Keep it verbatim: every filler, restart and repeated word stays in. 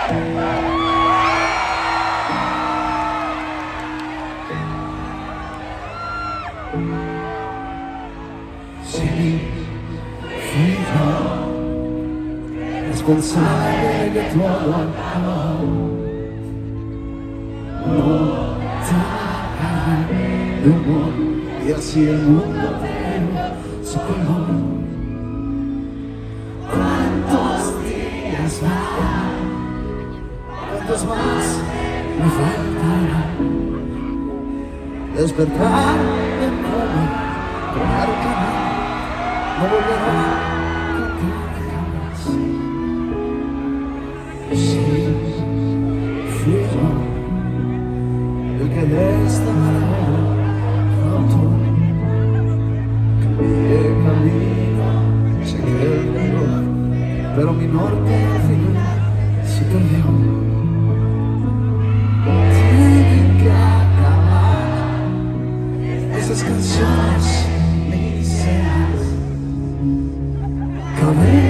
Sí, fui yo responsable de todo el amor. No te de humor y así el mundo dio su color. ¿Cuántos días más? ¿Cuántos más me faltarán? Despertar de nuevo, claro que no, no volverá contigo jamás. Sí, fui yo el que de esta manera roto cambié camino, seguí el reloj, pero mi norte al final se perdió. Tienen que acabar esas canciones miserables.